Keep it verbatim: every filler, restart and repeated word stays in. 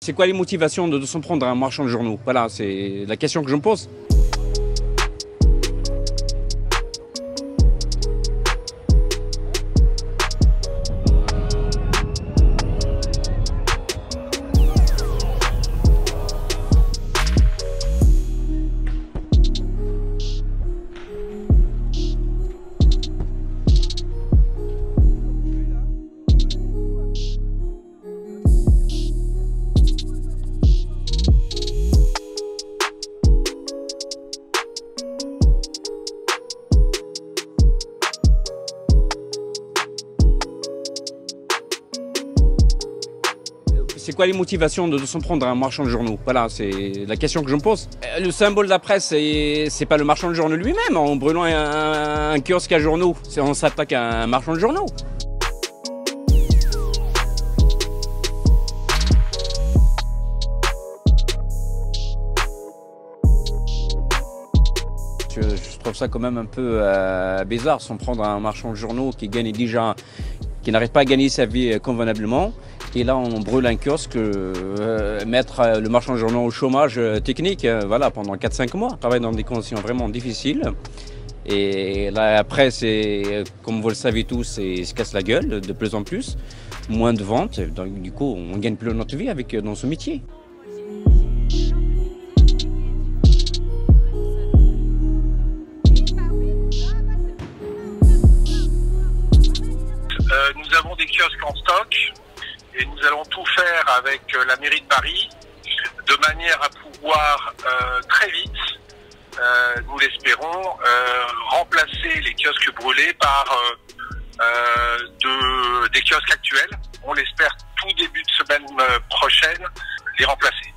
C'est quoi les motivations de, de s'en prendre à un marchand de journaux? Voilà, c'est la question que je me pose. C'est quoi les motivations de, de s'en prendre à un marchand de journaux? Voilà, c'est la question que je me pose. Le symbole de la presse, c'est pas le marchand de journaux lui-même. En brûlant un, un kiosque à journaux, on s'attaque à un marchand de journaux. Je, je trouve ça quand même un peu euh, bizarre, s'en prendre à un marchand de journaux qui gagne déjà, qui n'arrive pas à gagner sa vie convenablement. Et là, on brûle un kiosque, euh, mettre le marchand de journaux au chômage technique, euh, voilà, pendant quatre cinq mois. On travaille dans des conditions vraiment difficiles. Et là, après, c'est, comme vous le savez tous, c'est se casse la gueule de plus en plus. Moins de ventes, donc du coup, on gagne plus notre vie avec, dans ce métier. Euh, nous avons des kiosques en stock. Et nous allons tout faire avec la mairie de Paris de manière à pouvoir euh, très vite, euh, nous l'espérons, euh, remplacer les kiosques brûlés par euh, euh, de, des kiosques actuels. On l'espère tout début de semaine prochaine, les remplacer.